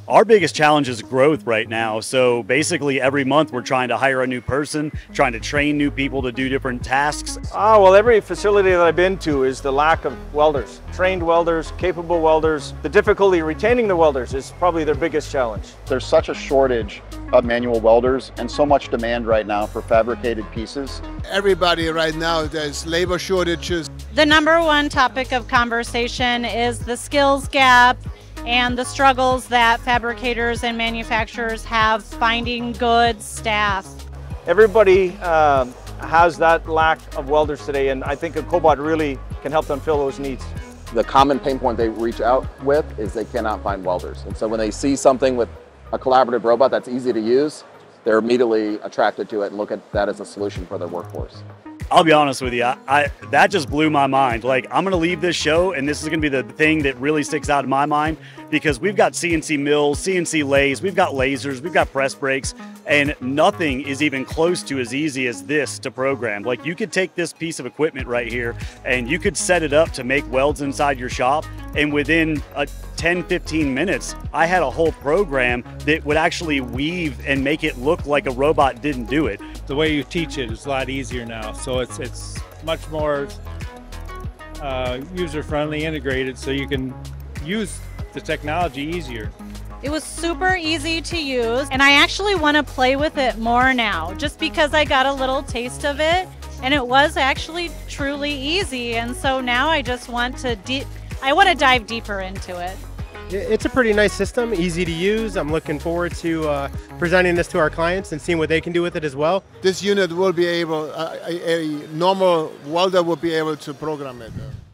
Our biggest challenge is growth right now. So basically every month we're trying to hire a new person, trying to train new people to do different tasks. Well, every facility that I've been to is the lack of welders, trained welders, capable welders. The difficulty retaining the welders is probably their biggest challenge. There's such a shortage of manual welders and so much demand right now for fabricated pieces. Everybody right now, there's labor shortages. The number one topic of conversation is the skills gap and the struggles that fabricators and manufacturers have finding good staff. Everybody has that lack of welders today, and I think a Cobot really can help them fill those needs. The common pain point they reach out with is they cannot find welders. And so when they see something with a collaborative robot that's easy to use, they're immediately attracted to it and look at that as a solution for their workforce. I'll be honest with you, that just blew my mind. Like, I'm gonna leave this show and this is gonna be the thing that really sticks out in my mind, because we've got CNC mills, CNC lathes, we've got lasers, we've got press brakes, and nothing is even close to as easy as this to program. Like, you could take this piece of equipment right here and you could set it up to make welds inside your shop, and within 10-15 minutes, I had a whole program that would actually weave and make it look like a robot didn't do it. The way you teach it is a lot easier now, so it's much more user-friendly, integrated, so you can use the technology easier. It was super easy to use, and I actually want to play with it more now, just because I got a little taste of it, and it was actually truly easy, and so now I just want to dive deeper into it. It's a pretty nice system, easy to use. I'm looking forward to presenting this to our clients and seeing what they can do with it as well. This unit will be able, a normal welder will be able to program it.